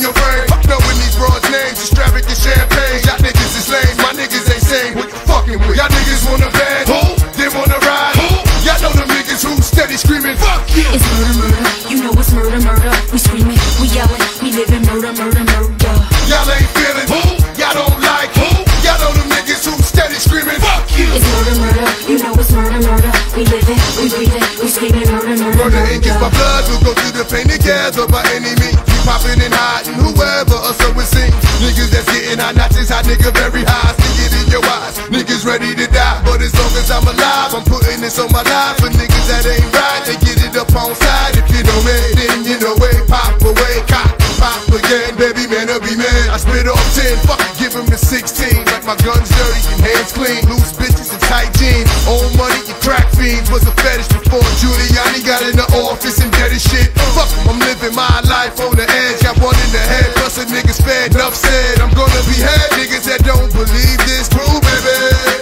in your brain. Knowing these broads' names, extravagant champagne. Y'all niggas is lame, my niggas ain't sane. What you fucking with? Y'all niggas wanna band, they wanna ride. Y'all know them niggas who steady screaming, fuck you. It's murder, murder, you know it's murder, murder. We screaming, we yelling, we living murder, murder, murder. Y'all ain't feeling, y'all don't like. Y'all know them niggas who steady screaming, fuck you. It's murder, murder, you know it's murder, murder. We living, we breathing, we screaming murder, murder, Murder ain't just my murder. blood, we'll go through the pain together by any means. We popping and hiding, whoever, or so it seems. Niggas that's getting hot notches, hot nigga very high. See it in your eyes, niggas ready to die. But as long as I'm alive, I'm putting this on my life. For niggas that ain't right, they get it up on side. If you know me, then you know it. Pop away, cop, pop again. Baby man, I'll be man. I spit off 10, fuck it, give him the 16. Like my gun's dirty and hands clean. Loose bitches and tight jeans. Old money and crack fiends was a fetish before Giuliani got in the office and did his shit. Fuck 'em, I'm living my life on the edge. Got one in the head, plus a niggas fed. Enough said, I'm gonna behead niggas that don't believe this. True, baby.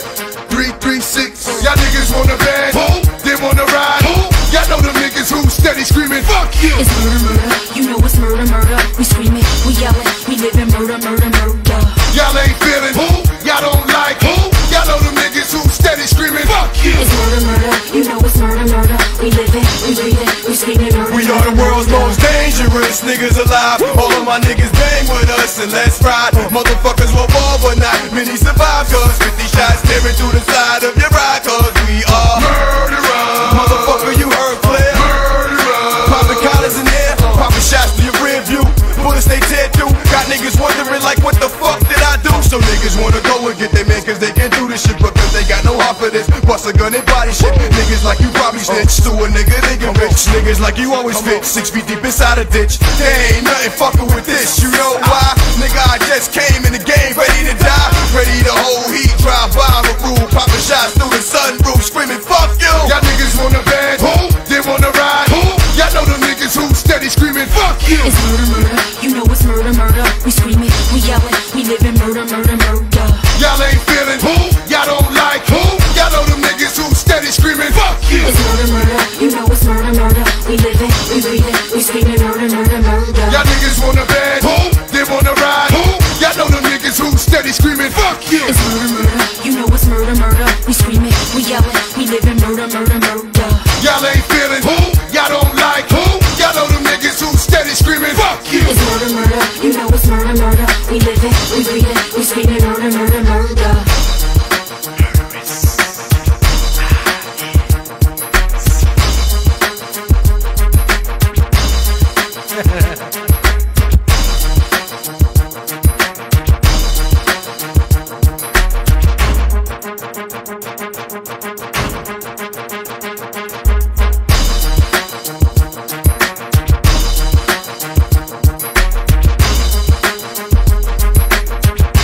336. Y'all niggas wanna band, they wanna ride. Y'all know them niggas who steady screaming, fuck you. It's murder, murder, you know it's murder, murder. We screaming, we yelling, we living murder, murder, murder. Y'all ain't feeling, y'all don't like. Y'all know them niggas who steady screaming, fuck you. It's murder, murder, you know it's murder, murder. We living, we breathing, we screaming murder, We are the world's most dangerous niggas alive. All of my niggas bang with us and let's ride. Motherfuckers will fall but not many survive. Cause 50 shots tearing through the side of your ride. Cause we are murderers. Motherfucker, you heard clear. Murderers. Popping collars in there, popping shots to your rear view. Bullets they tear through. Got niggas wondering like what the fuck did I do? So niggas wanna go and get their man cause they can't do this shit. But cause they got no heart for this. Bust a gun and body shit. Niggas like you probably snitch. To a nigga, they get rich. Niggas like you always fit. 6 feet deep inside a ditch. There ain't nothing fucking with this. You know why? Nigga, I just came in the game ready to die. Ready to hold heat, drive by the roof. Popping shots through the sunroof. Screaming, fuck you. Y'all niggas wanna band, they wanna ride. Y'all know them niggas who steady screaming, fuck you. It's murder, murder, you know it's murder, murder. We screaming, we yelling, we living murder, murder, murder. Y'all ain't feeling, y'all don't like. Y'all know them niggas who steady screaming, fuck you. It's murder, murder, you know it's murder, murder. We living, we breathing, we screaming murder, murder, murder. Y'all niggas wanna band, they wanna ride. Y'all know them niggas who steady screaming, fuck you. It's murder, murder, you know it's murder, murder. We screaming, we yelling, we living murder, murder, murder. Y'all ain't feeling, y'all don't like. Y'all know them niggas who steady screaming, fuck you. It's murder, murder, you know it's murder, murder. We living, we breathing, we screaming murder, murder, murder.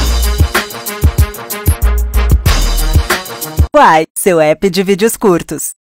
Uai, seu app de vídeos curtos.